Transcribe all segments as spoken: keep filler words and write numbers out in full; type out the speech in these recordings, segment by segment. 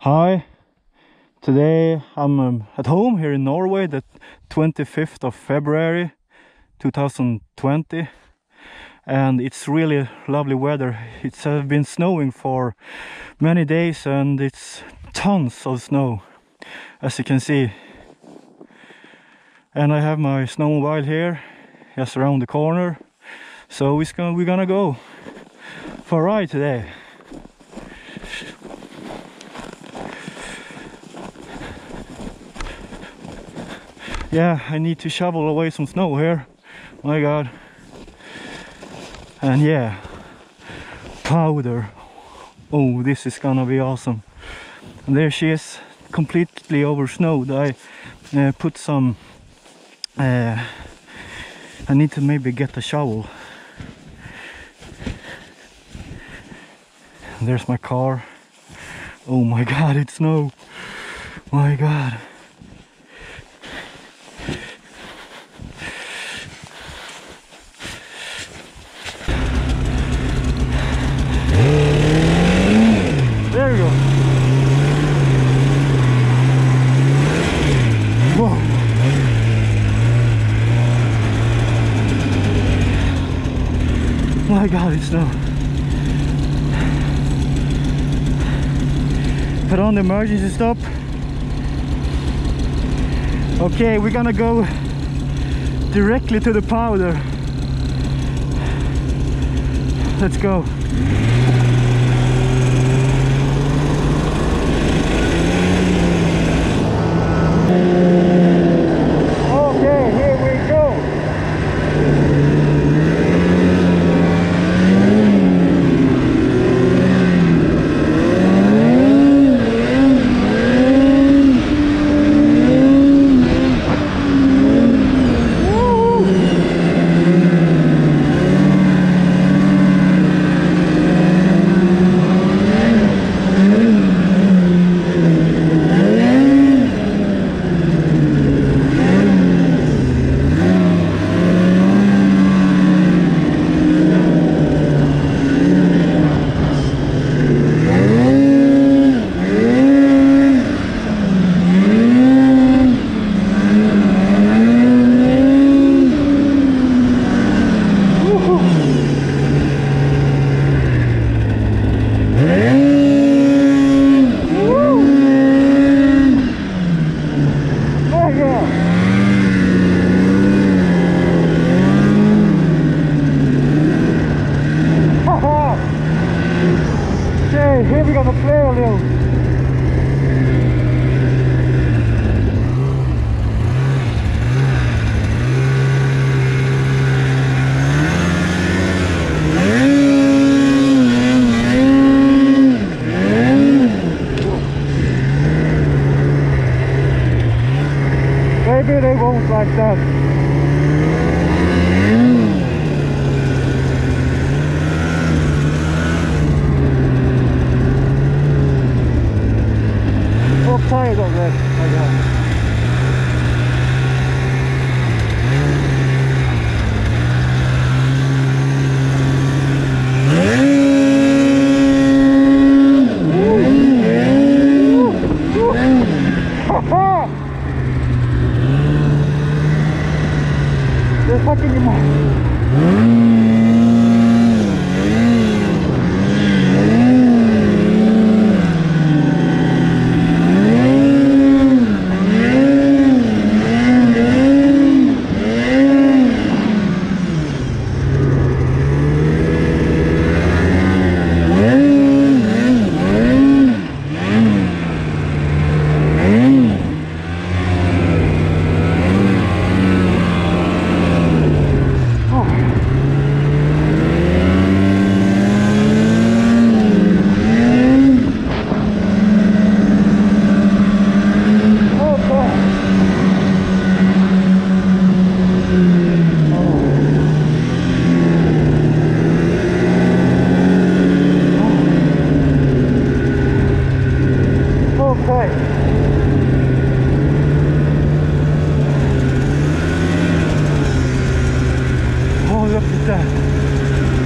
Hi, today I'm um, at home here in Norway, the twenty-fifth of February two thousand twenty, and it's really lovely weather. It's uh, been snowing for many days and it's tons of snow, as you can see. And I have my snowmobile here, just around the corner, so we're gonna, we're gonna go for a ride today. Yeah, I need to shovel away some snow here. My god. And yeah, powder. Oh, this is gonna be awesome. And there she is, completely over snowed. I uh, put some uh, I need to maybe get a shovel. And there's my car. Oh my god, it's snow. My god. There we go. Whoa. My god, it's snow. Put on the emergency stop. Okay, we're gonna go directly to the powder. Let's go. Okay, here we go. Here we're gonna play a little. Maybe they won't like that. Tired of that. Oh, yeah. They're fucking him off.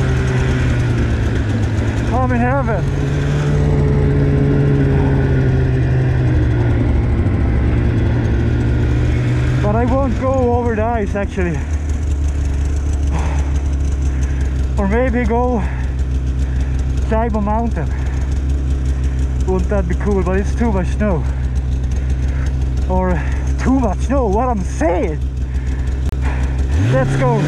I'm in heaven. won't go over the ice actually. Or maybe go climb a mountain. Wouldn't that be cool? But it's too much snow. Or too much snow, what I'm saying. Let's go.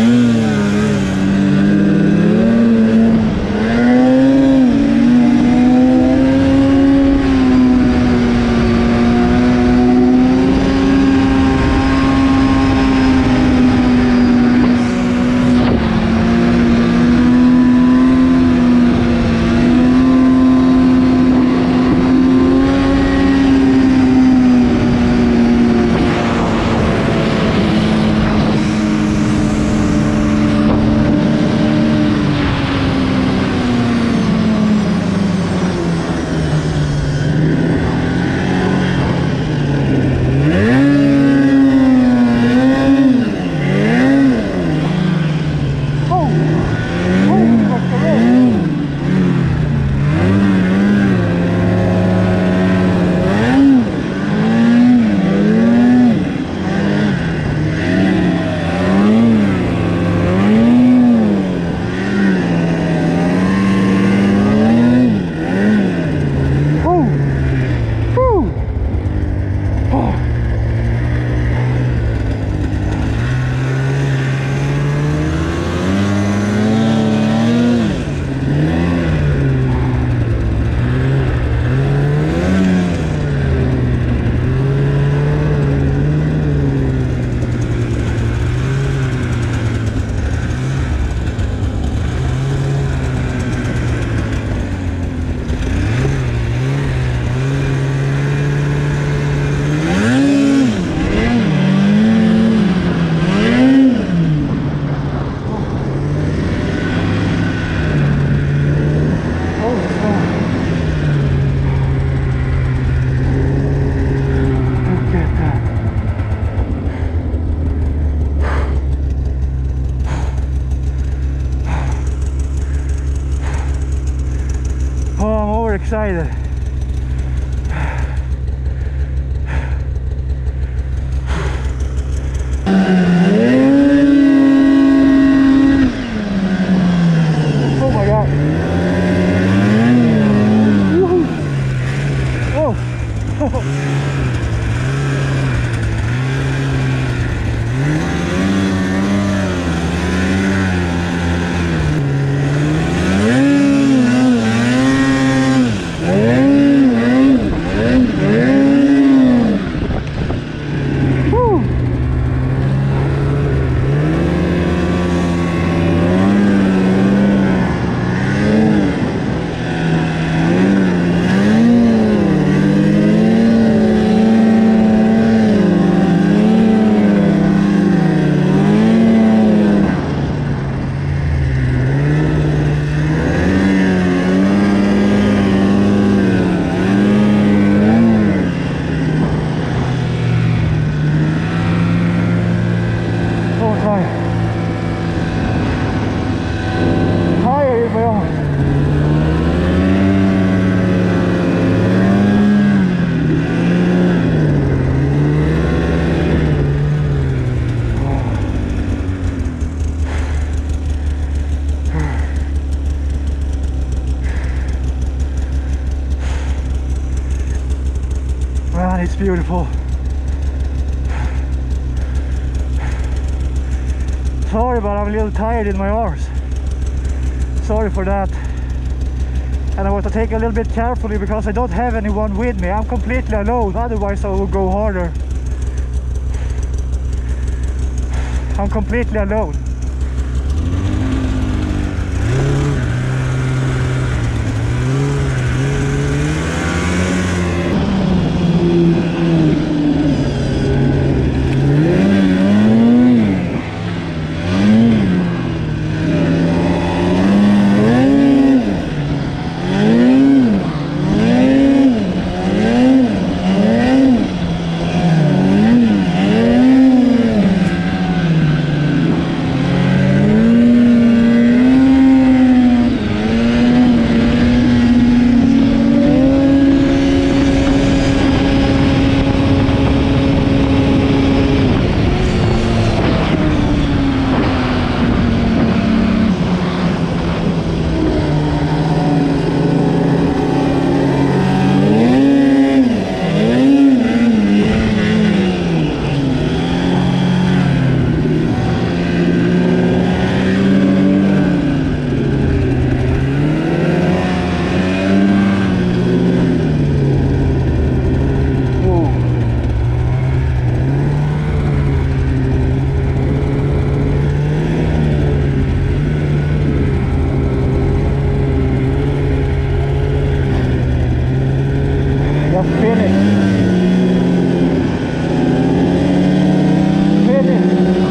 Excited. Oh my god. Oh. It's beautiful. Sorry, but I'm a little tired in my arms. Sorry for that. And I want to take a little bit carefully because I don't have anyone with me. I'm completely alone, otherwise I would go harder. I'm completely alone. Just finish. Finish.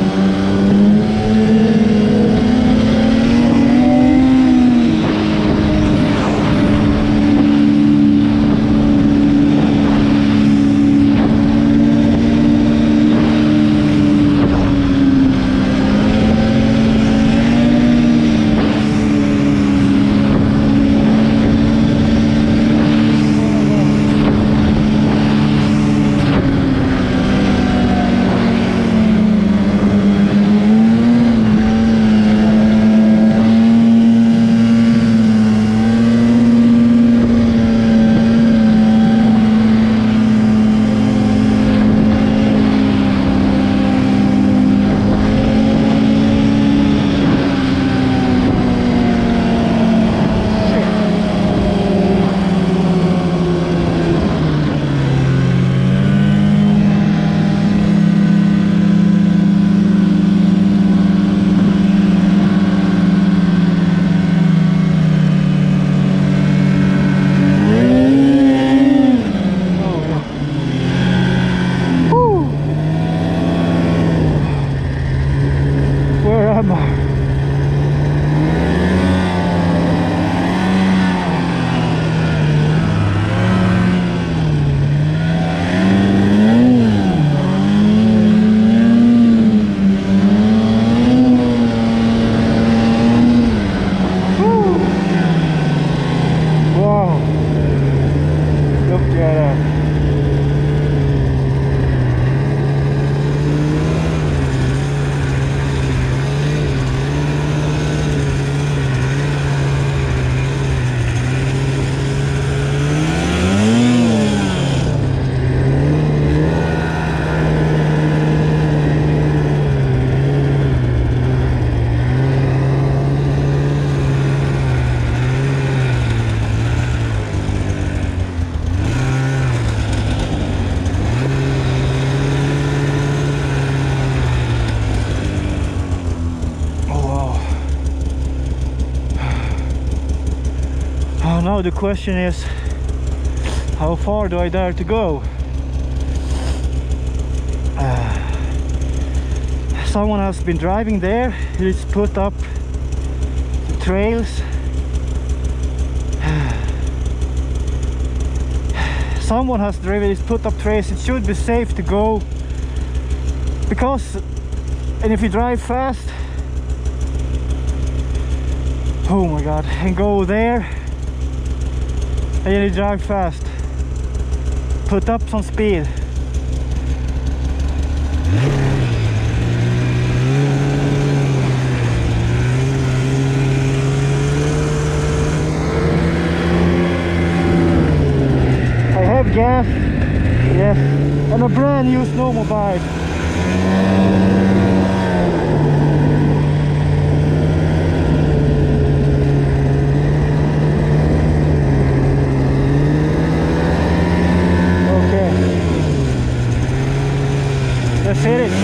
Now the question is, how far do I dare to go? Uh, someone has been driving there. He's put up the trails. Someone has driven, he's put up trails. It should be safe to go, because, and if you drive fast, oh my god, and go there, and you drive fast, put up some speed. I have gas, yes, and a brand new Snowmobile. Let's hit it.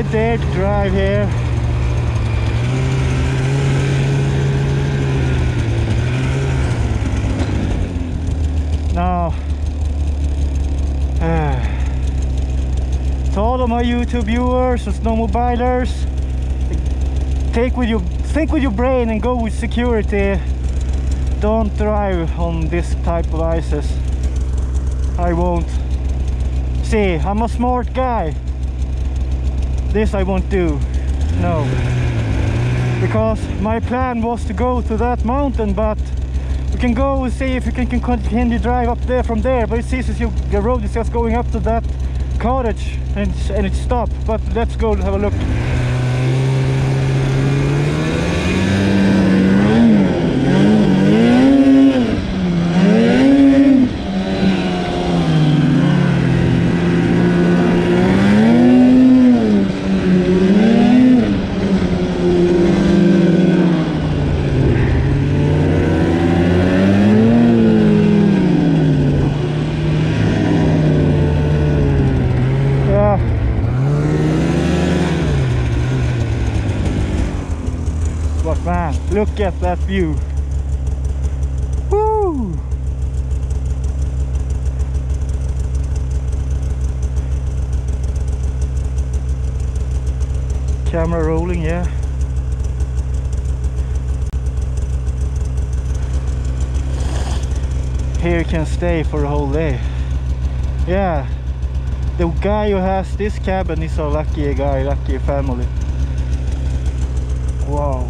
dare to drive here. Now, uh, to all of my YouTube viewers and snowmobilers, take with your, think with your brain and go with security. Don't drive on this type of ices. I won't. See, I'm a smart guy. This I won't do. No. Because my plan was to go to that mountain, but we can go and see if we can, can continue drive up there from there. But it seems as you, the road is just going up to that cottage and it's, and it's stopped. But let's go have a look. But man, look at that view. Woo! Camera rolling, yeah. Here you can stay for a whole day. Yeah, the guy who has this cabin is a lucky guy, lucky family. Wow.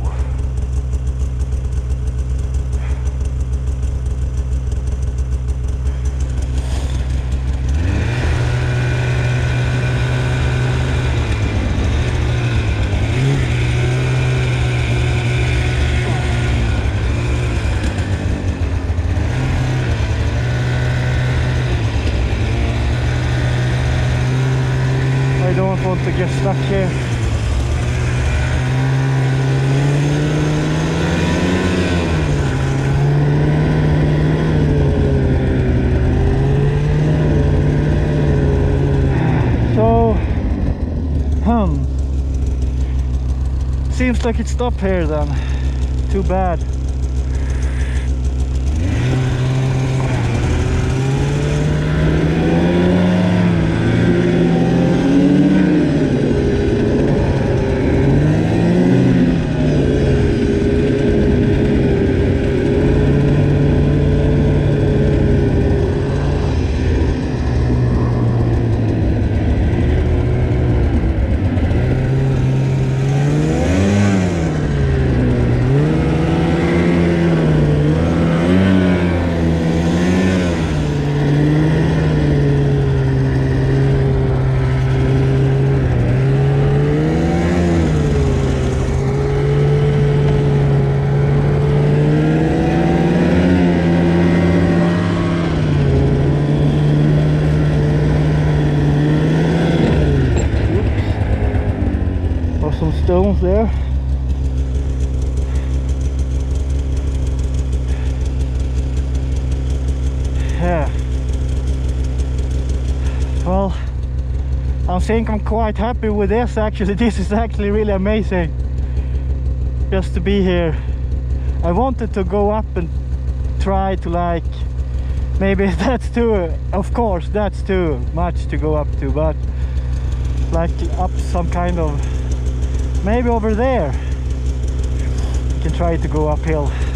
I don't want to get stuck here. So, hmm, seems like it stopped here then. Too bad. Some stones there. Yeah. Well, I think I'm quite happy with this actually. This is actually really amazing. Just to be here. I wanted to go up and try to like, maybe that's too, of course that's too much to go up to, but like up some kind of, maybe over there you can try to go uphill.